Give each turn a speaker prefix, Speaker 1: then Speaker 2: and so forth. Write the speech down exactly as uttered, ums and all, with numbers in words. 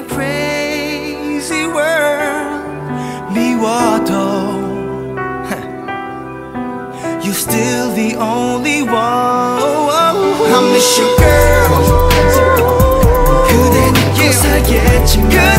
Speaker 1: a crazy world. 미워도 you're still the only one. I miss you girl. 그대 잊고 살겠지만